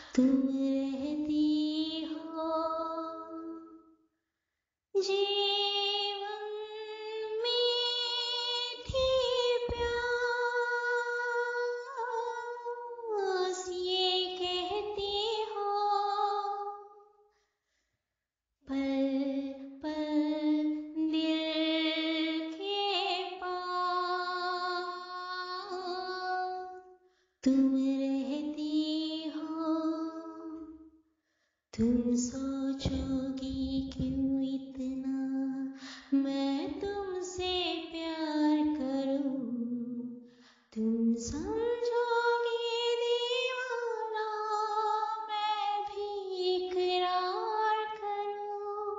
तुम रहती हो जीवन मीठी प्यास ये कहती हो पल पल दिल के पास तुम रहती हो। तुम सोचोगी क्यों इतना मैं तुमसे प्यार करूं, तुम समझोगी दीवाना मैं भी इकरार करूं।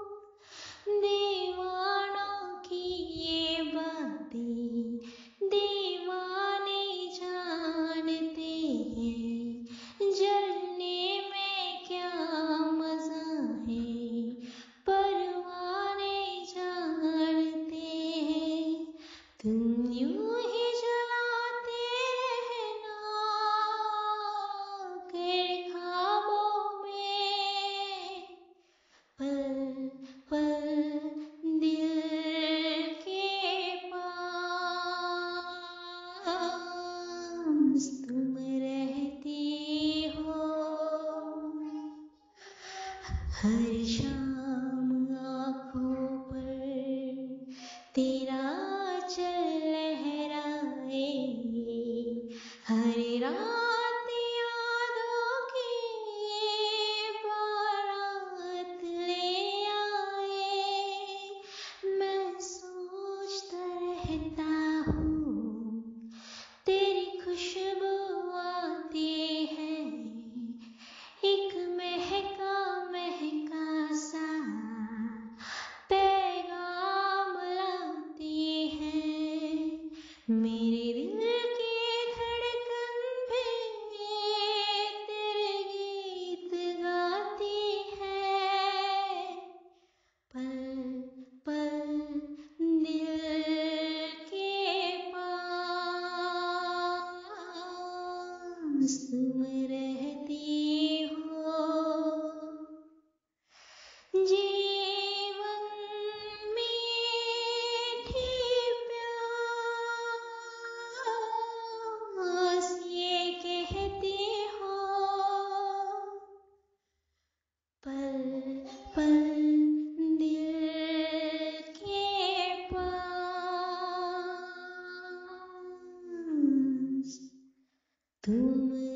दीवानों की ये बातें दीवाने जानते हैं, जलने में क्या मजा है परवाने जानते हैं। तुम यूं ही जलाते रहना कर ख्वाबों में पल पल दिल के पास तुम रहती हो। हर शाम आँखों पर तेरा चल लहराए, हर रात यादों की बारात ले आए। मैं सोचता रहता हूँ तेरी खुशबू आती है, एक महका महका सा पैगाम लाती है। मेरे दिल की धड़कन भी तेरे गीत गाती है। पल पल दिल के पास तुम रहती हो। जीवन मीठी प्यास ये कहती हो पल पल दिल के पास तुम